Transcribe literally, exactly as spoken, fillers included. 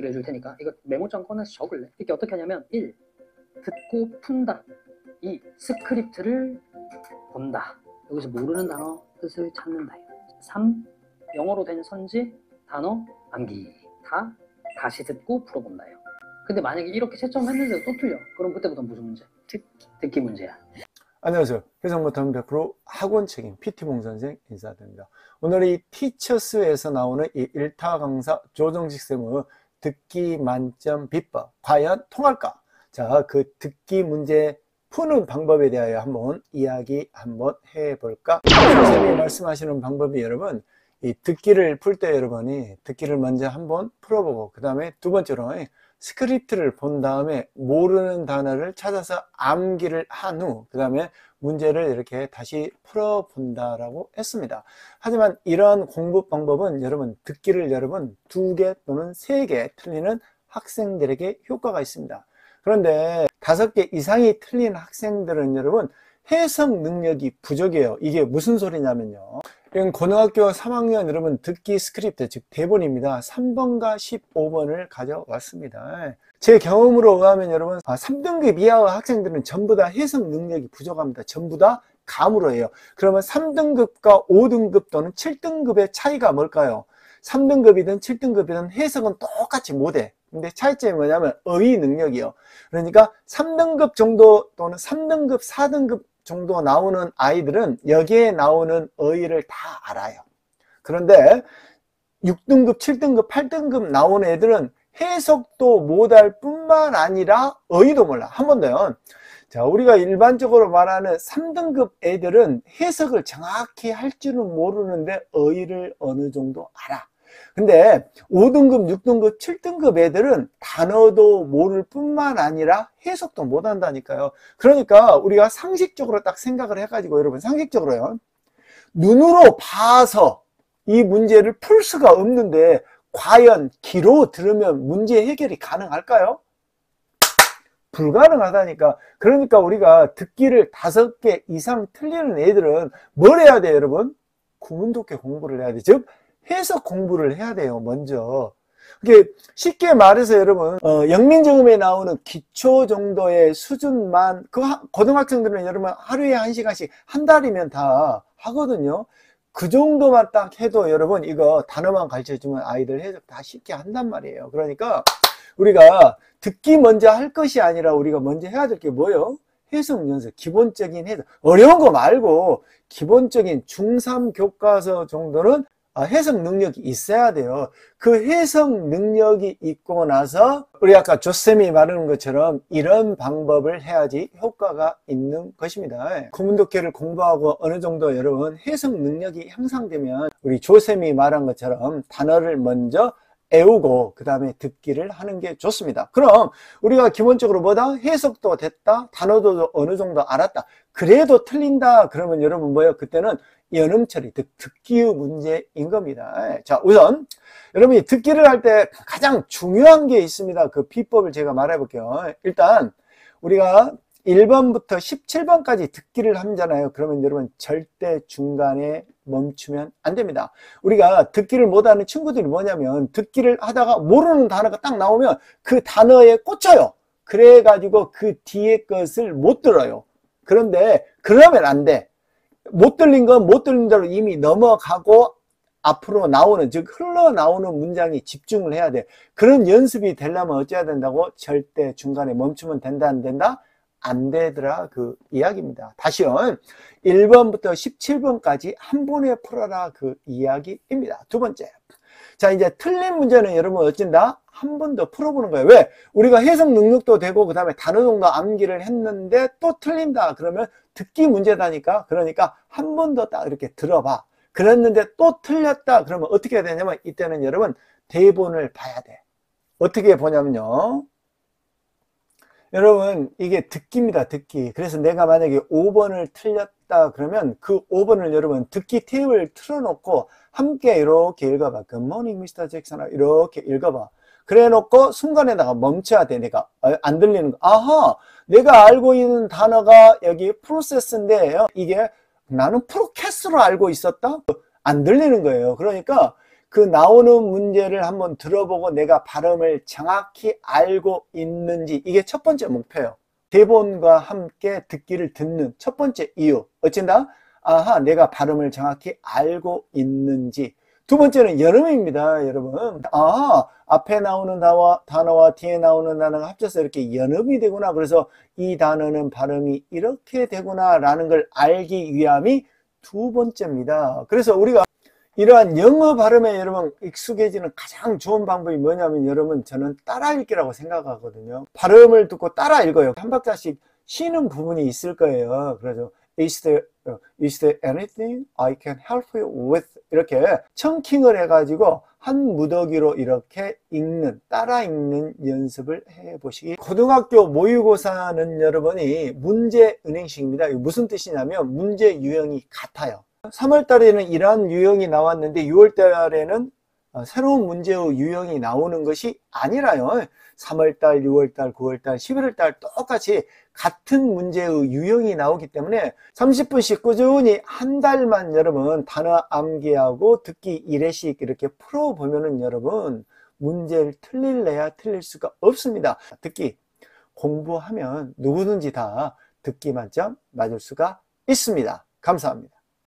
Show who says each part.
Speaker 1: 얘기를 해줄 테니까 이거 메모장 꺼내서 적을래? 이렇게 어떻게 하냐면 일. 듣고 푼다. 이. 스크립트를 본다. 여기서 모르는 단어 뜻을 찾는다. 삼. 영어로 된 선지 단어 암기. 다 다시 듣고 풀어본다요. 근데 만약에 이렇게 채점했는데도 또 틀려. 그럼 그때부터 무슨 문제? 듣기, 듣기 문제야.
Speaker 2: 안녕하세요. 회전 못하면 백 퍼센트 학원 책임 피티봉 선생 인사드립니다. 오늘 이 티처스에서 나오는 이 일 타 강사 조정식 쌤의 듣기 만점 비법 과연 통할까? 자, 그 듣기 문제 푸는 방법에 대하여 한번 이야기 한번 해볼까? 선생님이 말씀하시는 방법이 여러분 이 듣기를 풀 때 여러분이 듣기를 먼저 한번 풀어보고 그 다음에 두 번째로 스크립트를 본 다음에 모르는 단어를 찾아서 암기를 한 후 그 다음에 문제를 이렇게 다시 풀어본다라고 했습니다. 하지만 이런 공부 방법은 여러분 듣기를 여러분 두 개 또는 세 개 틀리는 학생들에게 효과가 있습니다. 그런데 다섯 개 이상이 틀린 학생들은 여러분 해석 능력이 부족해요. 이게 무슨 소리냐면요. 이건 고등학교 삼 학년 여러분 듣기 스크립트 즉 대본입니다. 삼 번과 십오 번을 가져왔습니다. 제 경험으로 의하면 여러분 삼 등급 이하의 학생들은 전부 다 해석 능력이 부족합니다. 전부 다 감으로 해요. 그러면 삼 등급과 오 등급 또는 칠 등급의 차이가 뭘까요? 삼 등급이든 칠 등급이든 해석은 똑같이 못해. 근데 차이점이 뭐냐면 어휘 능력이요. 그러니까 삼 등급 정도 또는 삼 등급, 사 등급 정도 나오는 아이들은 여기에 나오는 어휘를 다 알아요. 그런데 육 등급, 칠 등급, 팔 등급 나오는 애들은 해석도 못할 뿐만 아니라 어휘도 몰라. 한 번 더요. 자, 우리가 일반적으로 말하는 삼 등급 애들은 해석을 정확히 할 줄은 모르는데 어휘를 어느 정도 알아. 근데 오 등급, 육 등급, 칠 등급 애들은 단어도 모를 뿐만 아니라 해석도 못 한다니까요. 그러니까 우리가 상식적으로 딱 생각을 해가지고 여러분 상식적으로요. 눈으로 봐서 이 문제를 풀 수가 없는데 과연 귀로 들으면 문제 해결이 가능할까요? 불가능하다니까. 그러니까 우리가 듣기를 다섯 개 이상 틀리는 애들은 뭘 해야 돼요, 여러분? 구문독해 공부를 해야 돼. 즉 해석 공부를 해야 돼요, 먼저. 그게 쉽게 말해서 여러분, 어, 영민정음에 나오는 기초 정도의 수준만, 그 하, 고등학생들은 여러분 하루에 한 시간씩 한 달이면 다 하거든요. 그 정도만 딱 해도 여러분 이거 단어만 가르쳐주면 아이들 해석 다 쉽게 한단 말이에요. 그러니까 우리가 듣기 먼저 할 것이 아니라 우리가 먼저 해야 될 게 뭐예요? 해석 연습, 기본적인 해석. 어려운 거 말고 기본적인 중삼 교과서 정도는 해석 능력이 있어야 돼요. 그 해석 능력이 있고 나서 우리 아까 조쌤이 말하는 것처럼 이런 방법을 해야지 효과가 있는 것입니다. 구문독해를 공부하고 어느 정도 여러분 해석 능력이 향상되면 우리 조쌤이 말한 것처럼 단어를 먼저 애우고 그 다음에 듣기를 하는 게 좋습니다. 그럼 우리가 기본적으로 뭐다? 해석도 됐다, 단어도 어느 정도 알았다. 그래도 틀린다 그러면 여러분 뭐예요? 그때는 연음처리, 즉 듣기의 문제인 겁니다. 자, 우선 여러분이 듣기를 할 때 가장 중요한 게 있습니다. 그 비법을 제가 말해 볼게요. 일단 우리가 일 번부터 십칠 번까지 듣기를 하잖아요. 그러면 여러분 절대 중간에 멈추면 안 됩니다. 우리가 듣기를 못하는 친구들이 뭐냐면 듣기를 하다가 모르는 단어가 딱 나오면 그 단어에 꽂혀요. 그래가지고 그 뒤에 것을 못 들어요. 그런데 그러면 안 돼. 못 들린 건 못 들린 대로 이미 넘어가고 앞으로 나오는, 즉 흘러나오는 문장에 집중을 해야 돼. 그런 연습이 되려면 어찌해야 된다고? 절대 중간에 멈추면 된다 안 된다? 안 되더라 그 이야기입니다. 다시요. 일 번부터 십칠 번까지 한 번에 풀어라 그 이야기입니다. 두 번째. 자, 이제 틀린 문제는 여러분 어쩐다? 한 번 더 풀어보는 거예요. 왜? 우리가 해석 능력도 되고 그 다음에 단어 정도 암기를 했는데 또 틀린다 그러면 듣기 문제다니까. 그러니까 한 번 더 딱 이렇게 들어봐. 그랬는데 또 틀렸다 그러면 어떻게 해야 되냐면 이때는 여러분 대본을 봐야 돼. 어떻게 보냐면요. 여러분 이게 듣기입니다. 듣기. 그래서 내가 만약에 오 번을 틀렸다 그러면 그 오 번을 여러분 듣기 탭을 틀어놓고 함께 이렇게 읽어봐. Good morning, 미스터 잭슨. 이렇게 읽어봐. 그래 놓고 순간에다가 멈춰야 돼. 내가 안 들리는 거. 아하, 내가 알고 있는 단어가 여기 프로세스인데 이게 나는 프로캐스로 알고 있었다? 안 들리는 거예요. 그러니까 그 나오는 문제를 한번 들어보고 내가 발음을 정확히 알고 있는지, 이게 첫 번째 목표예요. 대본과 함께 듣기를 듣는 첫 번째 이유. 어쩐다? 아하, 내가 발음을 정확히 알고 있는지. 두 번째는 연음입니다, 여러분. 아, 앞에 나오는 단어와, 단어와 뒤에 나오는 단어가 합쳐서 이렇게 연음이 되구나. 그래서 이 단어는 발음이 이렇게 되구나 라는 걸 알기 위함이 두 번째입니다. 그래서 우리가 이러한 영어 발음에 여러분 익숙해지는 가장 좋은 방법이 뭐냐면, 여러분, 저는 따라 읽기라고 생각하거든요. 발음을 듣고 따라 읽어요. 한 박자씩 쉬는 부분이 있을 거예요. 그래서 Is there, is there anything I can help you with? 이렇게 청킹을 해가지고 한 무더기로 이렇게 읽는, 따라 읽는 연습을 해보시기. 고등학교 모의고사는 여러분이 문제 은행식입니다. 이게 무슨 뜻이냐면 문제 유형이 같아요. 삼월 달에는 이러한 유형이 나왔는데 유월 달에는 새로운 문제의 유형이 나오는 것이 아니라요. 삼월 달, 유월 달, 구월 달, 십일월 달 똑같이 같은 문제의 유형이 나오기 때문에 삼십 분씩 꾸준히 한 달만 여러분 단어 암기하고 듣기 일 회씩 이렇게 풀어보면은 여러분 문제를 틀릴래야 틀릴 수가 없습니다. 듣기 공부하면 누구든지 다 듣기 만점 맞을 수가 있습니다. 감사합니다.